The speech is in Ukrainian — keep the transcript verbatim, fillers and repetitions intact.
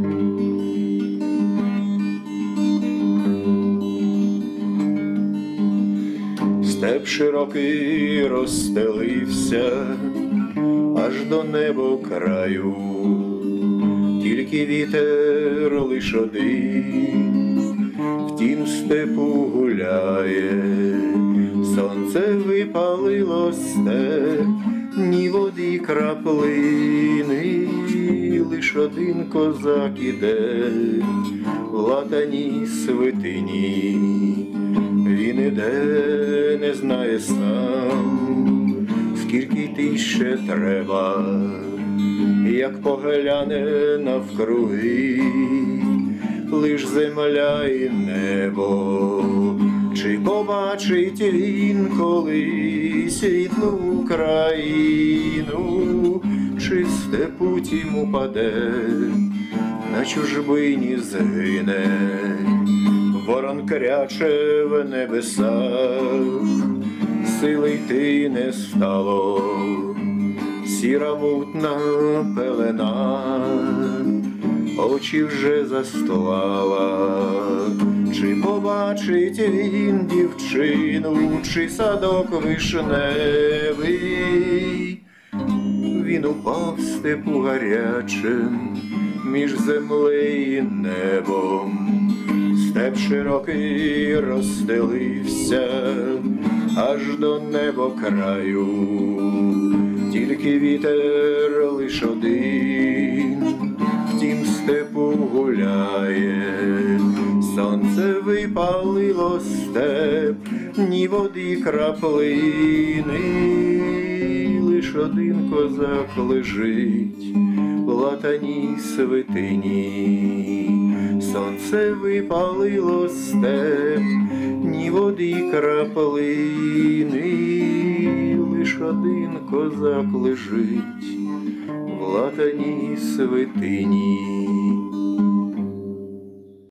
Степ широкий розстелився аж до небо краю, тільки вітер лиш один в тім степу гуляє. Сонце випалило степ, ні води краплини, лиш один козак іде в латаній свитині. Він іде, не знає сам, скільки йти ще треба, як погляне навкруги, лиш земля і небо. Чи побачить він колись рідну Україну, чи степу тім упаде, на чужбині згине. Ворон кряче в небесах, сили йти не стало, сіра мутна пелена очі вже застлала. Чи побачить він дівчину, чи садок вишневий? Він упав в степу гарячим між землею і небом. Степ широкий розстелився аж до небо краю, тільки вітер лиш один в тім степу гуляє. Сонце випалило степ, ні води краплини, лиш один козак лежить в латаній свитині. Сонце випалило степ, ні води краплини, лиш один козак лежить в латаній свитині.